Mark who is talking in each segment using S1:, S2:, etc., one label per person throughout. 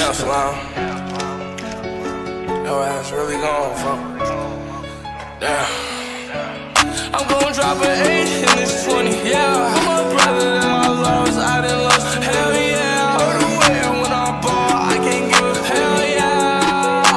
S1: Damn, Slime. Your ass really gone, fuck. Damn. I'm gon' drop an 8 in this 20, yeah. For my brother that I lost, I done lost him, hell yeah. Heard away when I ball, I can't give up, hell yeah.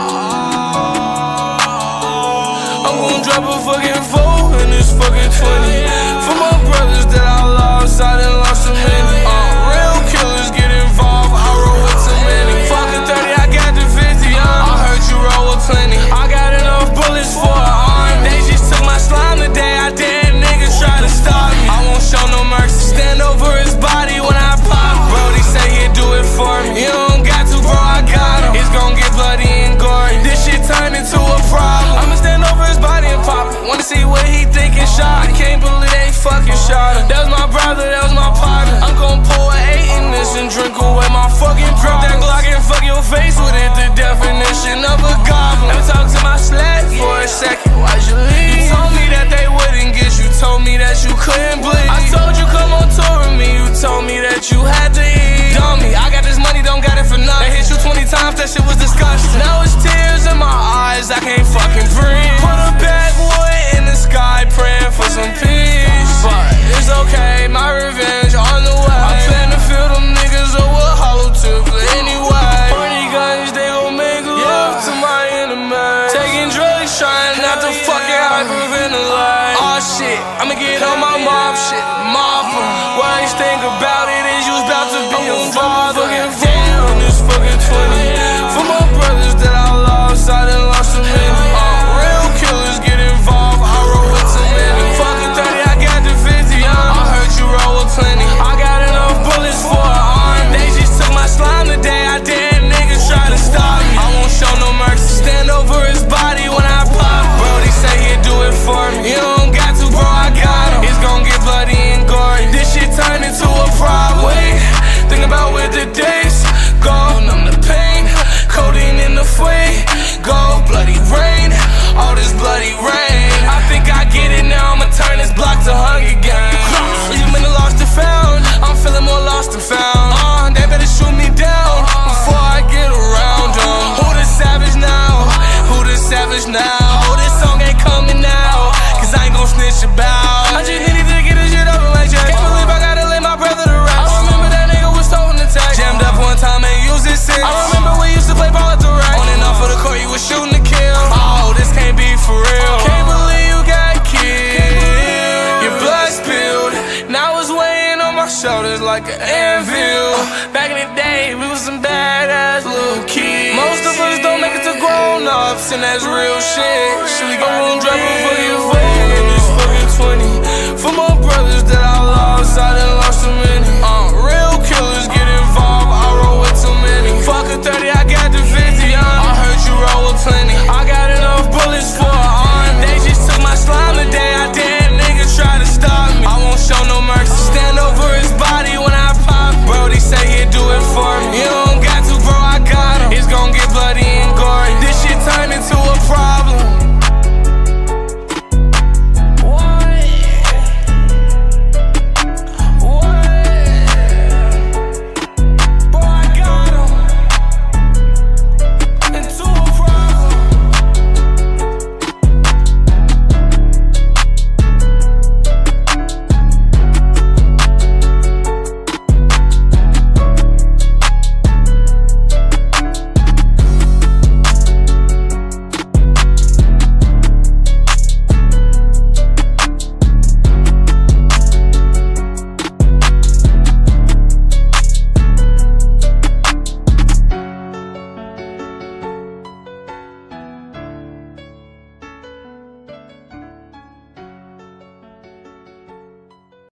S1: I'm gon' drop a fucking 4 in this fucking 20. For my brothers that I lost, I done lost so many. Real killers get involved, I roll with too many. Fucking 30, I got the 50, I heard you roll with plenty. I got enough bullets for an arm. They just took my slime today, I did niggas try to stop me. I won't show no mercy, stand over his body when I pop. Brody say he'll do it for me. You don't got to, bro, I got him. It's gon' get bloody and gory. This shit turned into a problem. I'ma stand over his body and pop it. Wanna see what he thinking shot. I can't believe they fucking shot him. That was my brother, that was my partner. I'm gon' pour an 8 in this and drink away my fucking drop that Glock and fuck your face with it. The definition of a goblin. Let me talk to my slack for a second. Why'd you leave? You told me that they wouldn't get you. Told me that you couldn't bleed. I told you come on tour with me. You told me that you had to eat. Dummy, I got this money, don't got it for nothing. They hit you 20 times, that shit was disgusting. Now it's tears in my eyes, I can't fucking breathe. Put a backwood in the sky, praying for some peace. But it's okay, my revenge on the way. I plan to fill them niggas up with hollow tips, but anyway. 40 guns, they gon' make love to my enemy. Taking drugs, trying not to fucking hyperventilate. Oh shit, I'ma get on my mob shit, mob em. Worst thing about it is you's about to be a father. Damn, this fucking 20. For my brothers that I lost, I done lost so many. Real killers get involved, I roll with too many. Fucking 30, I got the 50, I heard you roll with plenty. I got enough bullets for an arm. They just took my slime today, I did niggas try to stop me. I won't show no mercy, stand over his body when I pop. Brody say he'll do it for me. You don't got to, bro, I got him. It's gon' get bloody and gory. This shit turned into a problem. Wait, think about where the days go. Numb the pain, codeine in the fray. Go, bloody rain, all this bloody rain. I think I get it now, I'ma turn this block to Hunger Games. You been lost and found, I'm feeling more lost and found. They better shoot me down before I get around them. Who the savage now? Who the savage now? Oh, this song ain't coming out, cause I ain't gon' snitch about. I just needed to get this shit over like Jack. Can't believe I gotta lay my brother to rest. I remember that nigga was holding the tag. Jammed up one time and used it since. I remember we used to play ball at the rack. On and off of the court, you was shooting to kill. Oh, this can't be for real. Can't believe you got killed. Your blood spilled, now it's weighing on my shoulders like an anvil. Back in the day, we was some badass little kids. Most of us don't make it to grown ups, and that's real shit. Should we go and drop a fucking